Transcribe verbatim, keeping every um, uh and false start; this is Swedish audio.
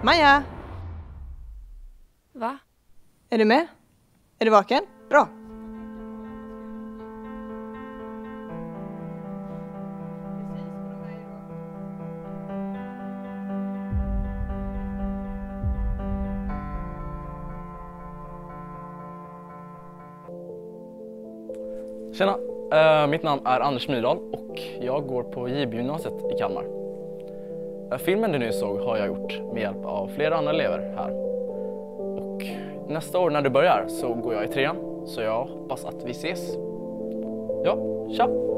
Maja! Va? Är du med? Är du vaken? Bra! Tjena, uh, mitt namn är Anders Myrdal och jag går på J B-gymnasiet i Kalmar. Uh, filmen du nu såg har jag gjort med hjälp av flera andra elever här. Och nästa år när du börjar så går jag i trean, så jag hoppas att vi ses. Ja, tja!